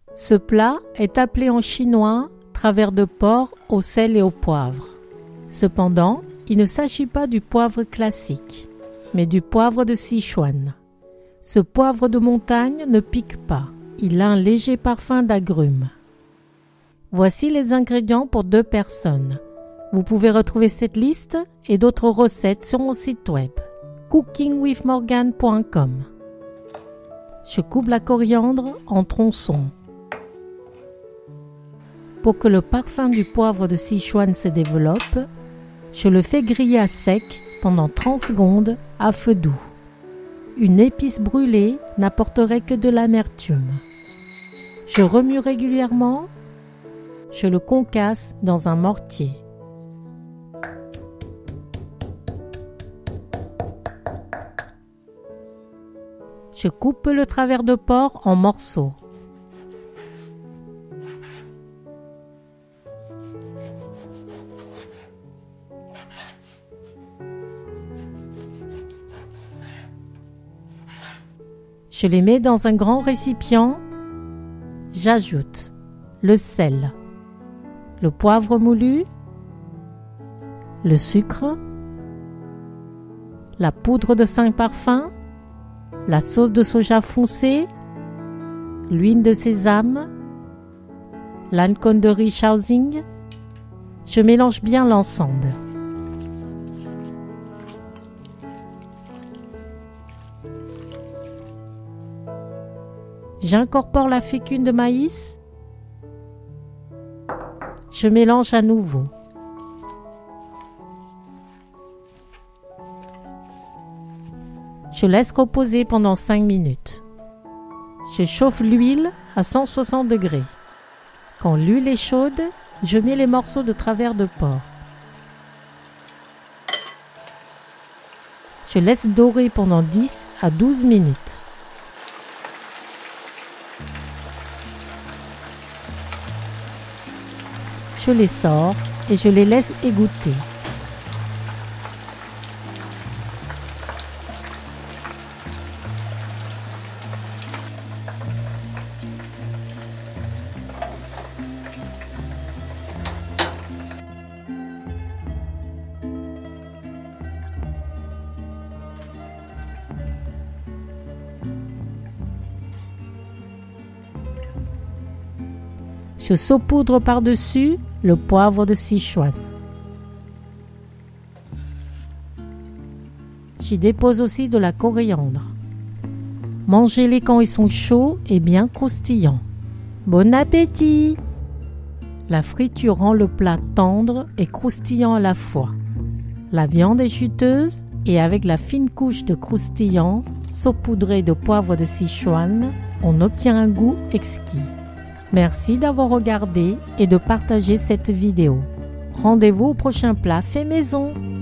Ce plat est appelé en chinois travers de porc au sel et au poivre. Cependant, il ne s'agit pas du poivre classique, mais du poivre de Sichuan. Ce poivre de montagne ne pique pas, il a un léger parfum d'agrumes. Voici les ingrédients pour 2 personnes. Vous pouvez retrouver cette liste et d'autres recettes sur mon site web cookingwithmorgan.com. Je coupe la coriandre en tronçons. Pour que le parfum du poivre de Sichuan se développe, je le fais griller à sec pendant 30 secondes à feu doux. Une épice brûlée n'apporterait que de l'amertume. Je remue régulièrement. Je le concasse dans un mortier. Je coupe le travers de porc en morceaux. Je les mets dans un grand récipient. J'ajoute le sel, le poivre moulu, le sucre, la poudre de 5 parfums, la sauce de soja foncée, l'huile de sésame, l'ancon de riz Shaoxing. Je mélange bien l'ensemble. J'incorpore la fécule de maïs. Je mélange à nouveau. Je laisse reposer pendant 5 minutes. Je chauffe l'huile à 160 degrés. Quand l'huile est chaude, je mets les morceaux de travers de porc. Je laisse dorer pendant 10 à 12 minutes. Je les sors et je les laisse égoutter. Je saupoudre par-dessus le poivre de Sichuan. J'y dépose aussi de la coriandre. Mangez-les quand ils sont chauds et bien croustillants. Bon appétit! La friture rend le plat tendre et croustillant à la fois. La viande est juteuse et avec la fine couche de croustillant saupoudré de poivre de Sichuan, on obtient un goût exquis. Merci d'avoir regardé et de partager cette vidéo. Rendez-vous au prochain plat fait maison.